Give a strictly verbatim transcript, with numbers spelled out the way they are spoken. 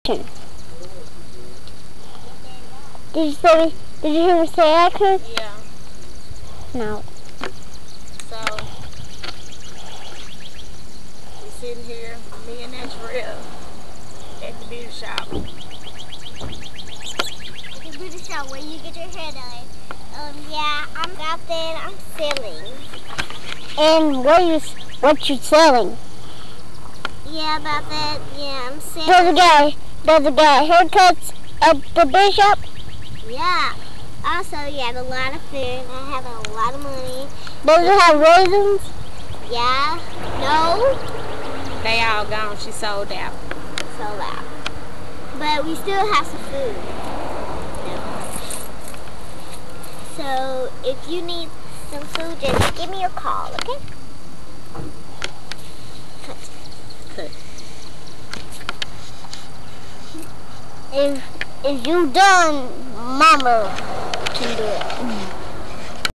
action. Did you say me, did you hear me say action? Yeah. No. So, we're sitting here, me and Andrea, at the beauty shop. The beauty shop where you get your hair done. Um, yeah, I'm out there and I'm selling. And what you what you selling? Yeah, about that. Yeah, I'm selling. Does a guy does a guy haircuts at the beauty shop? Yeah. Also, you have a lot of food. I have a lot of money. Does it have raisins? Yeah. No. They all gone. She sold out. Sold out. But we still have some food. So if you need some food, just give me a call, okay? Cut. Cut. If if you done, Mama can do it.